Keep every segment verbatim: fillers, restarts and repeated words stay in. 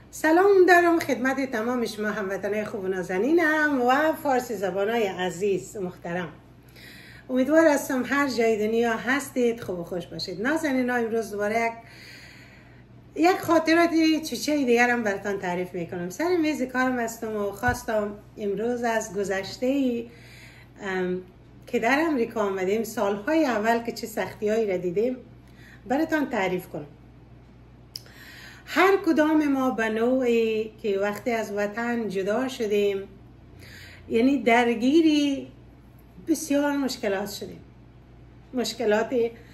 سلام دارم خدمت تمام شما هموطنان خوب و نازنینم و فارسی زبانای عزیز و محترم. امیدوار هستم هر جای دنیا هستید خوب و خوش باشید. نازنینا، امروز دوباره یک یک خاطرات چیچه دیگرم براتون تعریف میکنم. سر میز کارم هستم و خواستم امروز از گذشته که در امریکا آمدیم، سالهای اول که چه سختی‌هایی را دیدیم براتون تعریف کنم. هر کدام ما به نوعی که وقتی از وطن جدا شدیم، یعنی درگیری بسیار مشکلات شدیم. مشکلات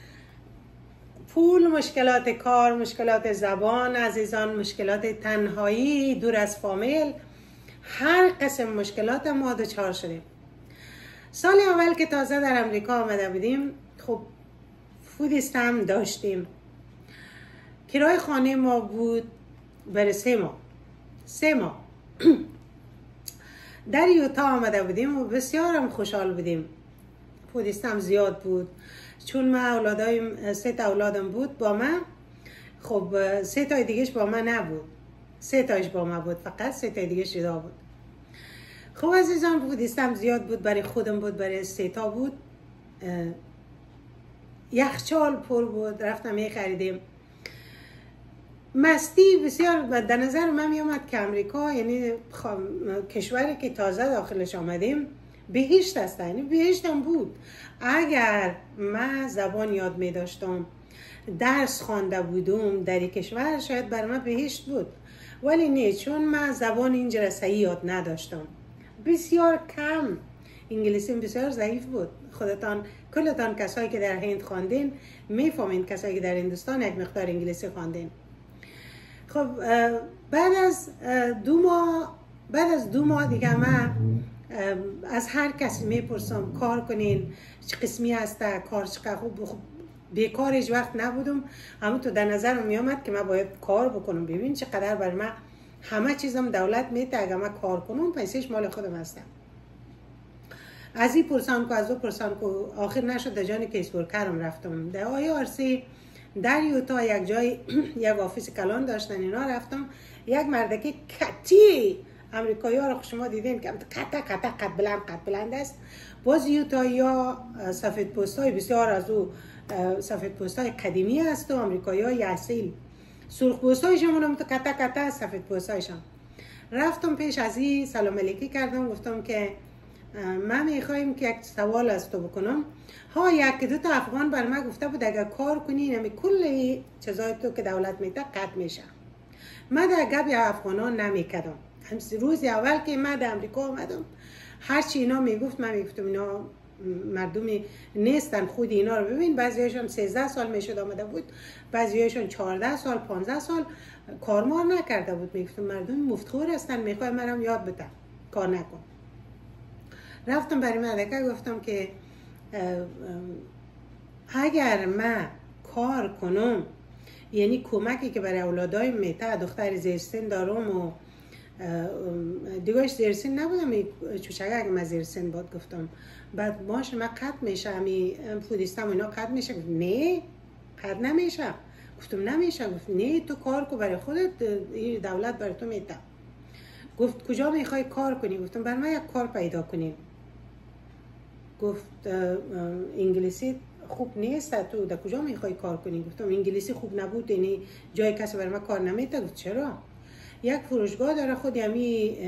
پول، مشکلات کار، مشکلات زبان عزیزان، مشکلات تنهایی، دور از فامیل، هر قسم مشکلات ما دچار شدیم. سال اول که تازه در امریکا آمده بودیم، خب فود استم داشتیم. کرای خانه ما بود برای سه ماه سه ماه در یوتا آمده بودیم و بسیار هم خوشحال بودیم. فود استم زیاد بود چون ما اولادایم سه تا اولادم بود با من. خب سه تا دیگهش با من نبود، سه تاش با من بود، فقط سه تا دیگهش جدا بود. خب عزیزان، فود استم زیاد بود، برای خودم بود، برای سه تا بود. یخچال پر بود، رفتم یه خریدیم. مستی بسیار در نظر من می آمد که امریکا یعنی کشوری که تازه داخلش آمدیم بهشت است. یعنی بهشت هم بود اگر من زبان یاد می داشتم، درس خوانده بودم در این کشور، شاید بر من بهشت بود. ولی نه، چون من زبان اینجا صحیح یاد نداشتم، بسیار کم، انگلیسی بسیار ضعیف بود. خودتان کلتان کسایی که در هند خواندین میفهمین، کسایی که در هندوستان یک مقدار انگلیسی خواندین. خب بعد از دو ماه بعد از دو ماه دیگه من از هر کسی میپرسم کار کنین، چه قسمی هسته، کار چقدر خوب. خب بیکار هیچ وقت نبودم، همون تو در نظرم میامد که من باید کار بکنم. ببین چقدر بر من همه چیزم دولت میده، اگر من کار کنم پیسش مال خودم هستم. از این پرسان که از او پرسان که آخر نشد در جان کیسبورکرم رفتم. در آی آر سی در یوتا یک جای یک آفیس کلان داشتن، اینا رفتم. یک مردکی کتی امریکایی ها رو شما دیدین که کتا کتا قد بلند قد بلند است. باز یوتایی ها سفید پوست های بسیار از او سفید پوست های قدیمی هست و امریکایی های اصیل سرخ پوست هایشون هم تو کتا کتا سفید پوست هایشون. رفتم پیش از این سلام علیکی کردم، گفتم که من میخوایم که یک سوال از تو بکنم. ها یک دو تا افغان بر من گفته بود اگر کار کنی نمی کل چیزای تو که دولت میده قطع میشه. من در گپ افغانان نمیکردم. روز اول که من در امریکا آمدم، هرچی اینا میگفت من میگفتم اینا مردمی نیستن. خود اینا رو ببین، بعضیاشون سیزده سال میشد آمده بود، بعضیاشون چهارده سال پانزده سال کارمار نکرده بود. میگفتم مردم مفتخور هستن، میخوام منم یاد بدم کار نکن. رفتم برای مدرکه گفتم که اگر من کار کنم، یعنی کمکی که برای اولادای میته، دختر زیرسن دارم و دیگهش زیرسن نبودم، چوچگه اگه من زیرسن بود گفتم. بعد باش من قطع میشه، همی فود استم اینا قطع میشه. گفت نه قطع نمیشه. گفتم نمیشه. گفت نه تو کار کو برای خودت، دولت برای تو میته. گفت کجا میخوای کار کنی؟ گفتم برای من یک کار پیدا کنیم. گفت انگلیسی خوب نیست تو، در کجا میخوای کار کنی؟ گفتم انگلیسی خوب نبود، یعنی جای کسی برای من کار نمیده. گفت چرا؟ یک فروشگاه داره خود یمی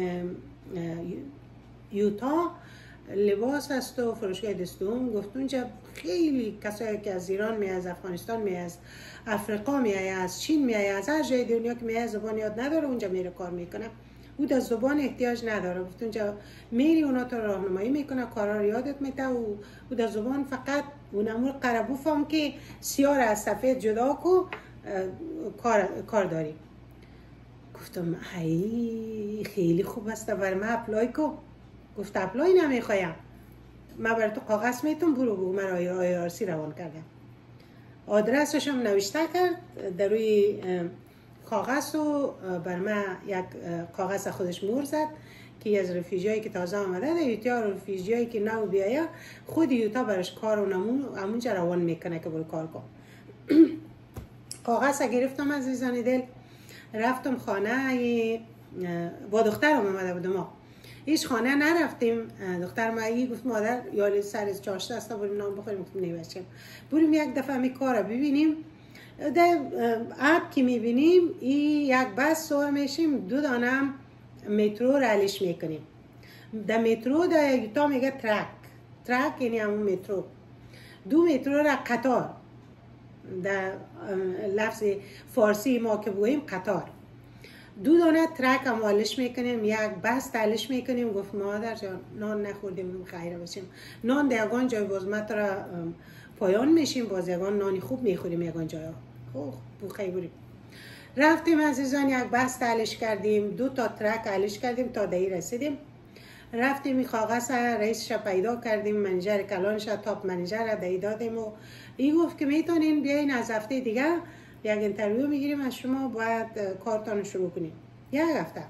یوتا لباس هست و فروشگاه دستوم. گفت اونجا خیلی کسایی که از ایران می، از افغانستان می، از افریقا می، از چین می، از هر جای دنیا که می، زبان یاد نداره اونجا میره کار میکنه. او در زبان احتیاج نداره. گفت اونجا میری اونا تو راهنمایی میکنه، کارا رو یادت میده و او در زبان فقط اونمون قربو فهم که سیاه از سفید جدا کو کار کار داری. گفتم ای خیلی خوب است، بر من اپلای کو. گفت اپلای نمیخوایم، من بر تو کاغذ میتونم، برو بگو من آی آر سی روان کردم. آدرسش هم نوشته کرد در روی کاغذ و بر من یک کاغذ خودش مهر زد که از رفیجایی که تازه آمده در یوتا، رفیجایی که نو بیاید خود یوتا برش کار و نمون همونجا روان میکنه که برو کار کن. کاغذ گرفتم عزیزان دل، رفتم خانه با دخترم اومده بودم ما هیچ خانه نرفتیم. دختر ما گفت مادر یا سر چاشت است بریم نان بخوریم. گفتم نه بچم بریم یک دفعه می کارا ببینیم. در اپ که میبینیم این یک بس سوار میشیم دو دانم مترو رلیش میکنیم. در مترو در یوتا میگه ترک ترک یعنی همون مترو. دو مترو را قطار در لفظ فارسی ما که بگوییم قطار. دو دانه ترک هم والش میکنیم یک بس تلش میکنیم. گفت مادر جان نان نخوردیم خیره باشیم نان در یگان جای باز ما را پایان میشیم باز یگان نانی خوب میخوریم یگان جای ها خوب بخیر بریم. رفتیم عزیزان یک بس تلش کردیم دو تا ترک تلش کردیم تا دهی رسیدیم. رفتیم این کاغذ رئیسش پیدا کردیم منیجر کلانش تاپ منیجر را دهی دادیم و این گفت که میتونین بیاین از هفته دیگه یک اینترویو میگیریم از شما باید کارتان شروع کنیم. یک هفته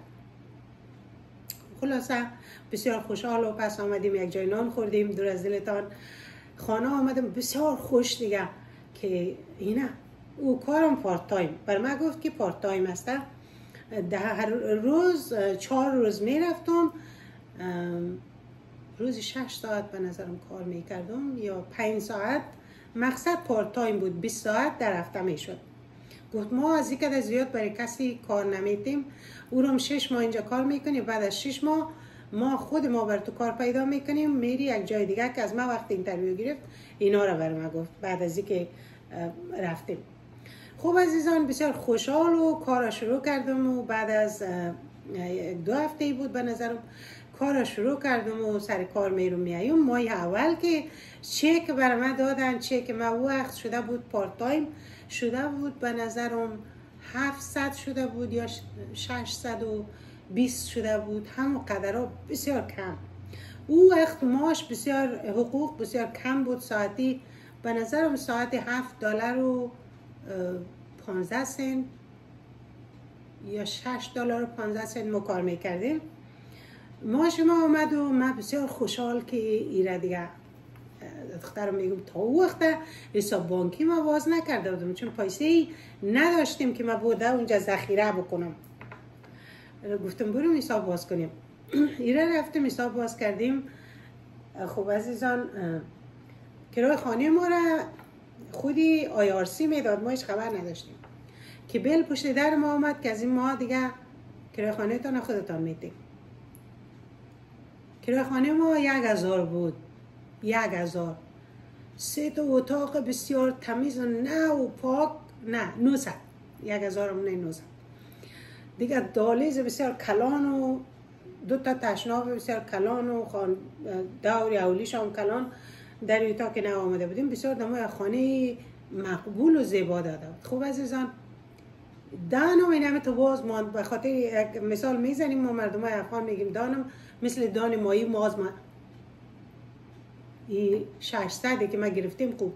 خلاصه بسیار خوشحال و پس آمدیم یک جای نان خوردیم دور از دلتان خانه آمدم بسیار خوش دیگه که اینه او کارم پارت تایم بر من گفت که پارت تایم است. هر روز چهار روز میرفتم روزی شش ساعت به نظرم کار میکردم یا پنج ساعت. مقصد پارت تایم بود بیست ساعت در هفته میشد. گفت ما از این که زیاد برای کسی کار نمیتیم او رو شش ماه اینجا کار میکنیم بعد از شش ماه ما خود ما بر تو کار پیدا میکنیم میری یک جای دیگه که از ما وقت اینترویو گرفت اینا رو بر ما گفت بعد از اینکه رفتیم. خوب عزیزان بسیار خوشحال و کار شروع کردم و بعد از دو هفته بود به نظرم کار شروع کردم و سر کار میرم میایم. ماه اول که چک بر من دادن چک ما وقت شده بود پارت تایم شده بود به نظرم هفتصد شده بود یا ششصد و بیست شده بود همون قدرها بسیار کم. او وقت ماش بسیار حقوق بسیار کم بود ساعتی به نظرم ساعت هفت دلار و پانزده سنت یا شش دلار و پانزده سنت ما کار میکردیم. ماش ما آمد و من بسیار خوشحال که ایره دیگه دخترم میگم تا او وقت حساب بانکی ما باز نکرده بودم چون پیسه نداشتیم که ما بوده اونجا ذخیره بکنم. گفتم بریم حساب باز کنیم. ایره رفتیم حساب باز کردیم. خب عزیزان کرایه خانه ما را خودی آی آر سی میداد ما هیچ خبر نداشتیم که بیل پشت در ما آمد که از این ماه دیگه کرایه خانه تان خودتان میدیم. کرایه خانه ما یک هزار بود یک هزار سه تا اتاق بسیار تمیز و نه و پاک نه نوصد یک هزار هم نه نوصد دیگه دالیز بسیار کلان و دو تا تشناب بسیار کلان و خان دور اولیش هم کلان در اتاق که نه آمده بودیم بسیار دمای خانه مقبول و زیبا داده بود. خوب عزیزان دانم این همه تو باز ما به خاطر یک مثال میزنیم ما مردم های افغان میگیم دانم مثل دان مایی ماز ما این ششصده که ما گرفتیم خوب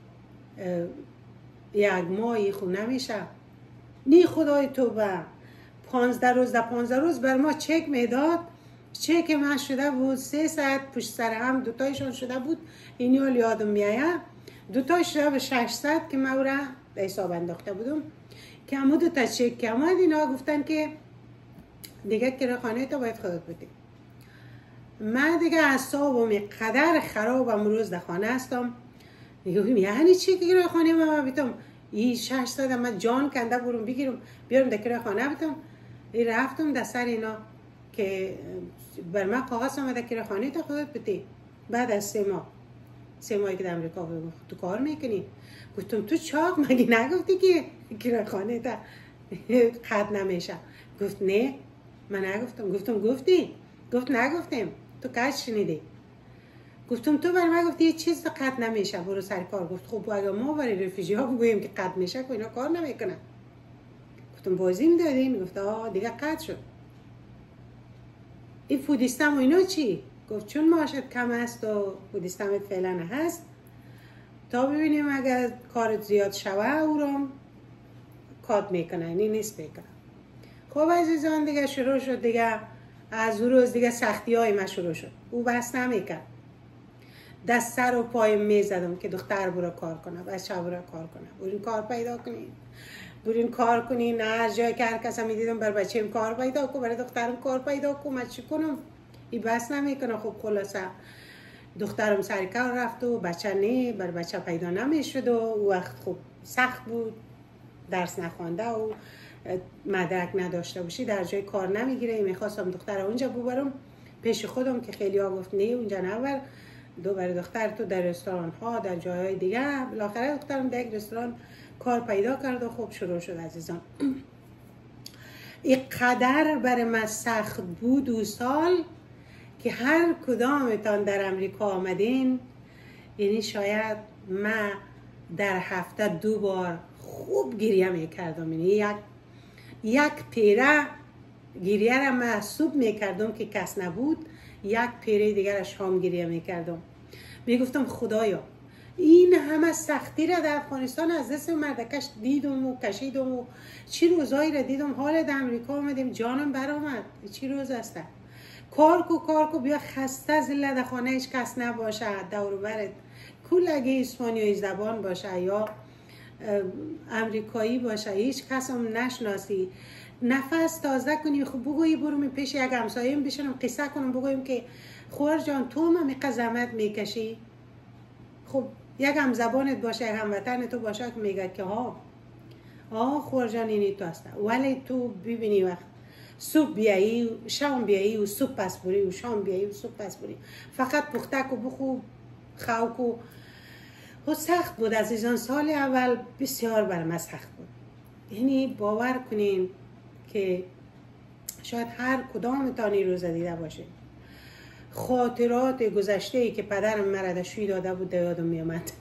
یک ماهی خود نمیشه نی خدای تو به پانزده روز در پانزده روز بر ما چک میداد. چک من شده بود سه ساعت پشت سر هم دوتایشان شده بود اینی حال یادم میایه دوتایش شده به ششصد که من را به حساب انداخته بودم که همون دو تا چک که آمد اینا گفتن که دیگه کرایه خانه تا باید خودت بدی. من دیگه اعصابم قدر خراب امروز در خانه هستم میگم یعنی چی که کرایه خانه من بیتم این ششصد من جان کنده برم بگیرم بیارم در کرایه خانه بیتم. رفتم در سر اینا که بر من کاغذ آمده کرایه خانه تا خودت بدی. بعد از سه ماه سه ماهی که در امریکا بود تو کار میکنی. گفتم تو چاق مگه نگفتی که کرایه خانه تا قد نمیشه؟ گفت نه من نگفتم. گفتم گفتی؟ گفت نگفتم. تو کج شنیدی. گفتم تو برای من گفتی یه چیز قد نمیشه برو سر کار. گفت خب اگه ما برای رفیجی ها بگوییم که قد میشه که اینا کار نمیکنن. گفتم بازیم دادین؟ گفت آه دیگه قد شد. این فودیستم و اینا چی؟ گفت چون معاشت کم است و فودیستمت فعلا هست تا ببینیم اگر کارت زیاد شوه او رو کات میکنه اینی نیست میکنه. خب عزیزان دیگه شروع شد دیگه از اون روز دیگه سختی های من شروع شد. او بس نمیکرد دست سر و پای میزدم که دختر برو کار کنه بچه برو کار کنه برو کار پیدا کنید برین کار کنین. نه هر جای که هر کس هم دیدم بر بچه‌م کار پیدا کو، برای دخترم کار پیدا کو، من چی کنم؟ این بس نمیکنه. خب خلاصه دخترم سر کار رفت و بچه نه، بر بچه پیدا نمیشد و وقت خوب سخت بود، درس نخوانده و مدرک نداشته باشی در جای کار نمیگیره. میخواستم دختر اونجا ببرم پیش خودم که خیلی ها گفت نه اونجا نبر، دو بر دختر تو در رستوران ها در جاهای دیگه. بالاخره دخترم در یک رستوران کار پیدا کرد و خوب شروع شد. عزیزان این قدر برای من سخت بود دو سال که هر کدامتان در امریکا آمدین، یعنی شاید من در هفته دو بار خوب گریه میکردم. یعنی یک یک پیره گریه را محسوب میکردم که کس نبود، یک پیره دیگر شام گریه میکردم. میگفتم خدایا این همه سختی را در افغانستان از دست مردکش دیدم و کشیدم و چی روزایی را دیدم، حال در امریکا آمدیم جانم برآمد. چی روز است؟ کار کو کار کو بیا خسته زله در خانه هیچ کس نباشه، دور و برت کلگی اسپانیایی زبان باشه یا امریکایی باشه، هیچ کس هم نشناسی، نفس تازه کنی. خب بگویی برو پیش یک همسایه‌ام بشینم قصه کنم بگویم که خور جان تو هم میقدر زحمت میکشی. خب یک هم زبانت باشه، یک هم وطن تو باشه که میگه که ها آه خور جان اینی تو هسته. ولی تو ببینی وقت صبح بیایی شام بیایی و صبح پس بری و شام بیایی و صبح پس بری، فقط پختک و بخو خوک و خود سخت بود. عزیزان سال اول بسیار بر من سخت بود. یعنی باور کنین که شاید هر کدام تانی روز دیده باشه خاطرات گذشته ای که پدرم مرا دشوی داده بود یادم میامد.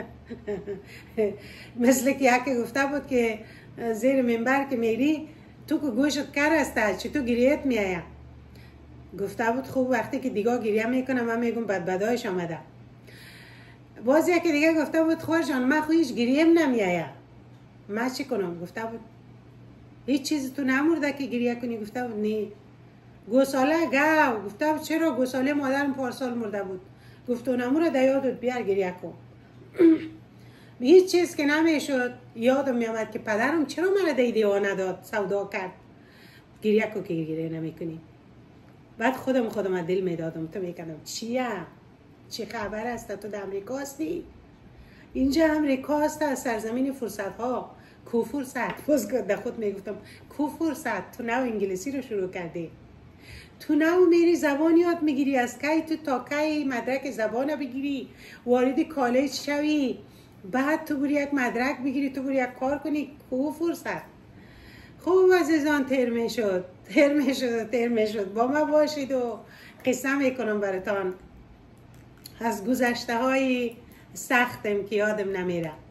مثل که یکی گفته بود که زیر منبر که میری تو که گوشت کر است چی تو گریت میایم. گفته بود خوب وقتی که دیگه گریه میکنم من میگم بد بدایش آمده. باز یکی دیگه گفته بود خور جان من خو هیچ گریم نمیایم، من چی کنم؟ گفته بود هیچ چیز تو نمورده که گریه کنی؟ گفته بود نه. گوساله گاو. گفته بود چرا؟ گوساله مادرم پارسال مرده بود. گفت نموره در یادت بیار گریه کن. هیچ چیز که نمیشد یادم میامد که پدرم چرا مرا دی دیوانه داد سودا کرد. گریه کو که گریه نمیکنی. بعد خودم خودم دل میدادم تو میکردم چیه؟ چی خبر است؟ تو در امریکا هستی؟ اینجا امریکا است، سرزمین فرصت ها. کو فرصت؟ باز در خود میگفتم کو فرصت؟ تو نو انگلیسی رو شروع کردی، تو نو میری زبان یاد میگیری، از کی تو تا کی مدرک زبان بگیری، وارد کالج شوی، بعد تو بری یک مدرک بگیری، تو بری یک کار کنی. کو فرصت؟ خوب عزیزان تر میشد تر میشد تر میشد با ما باشید و قصه میکنم براتان از گذشته های سختم که یادم نمیره.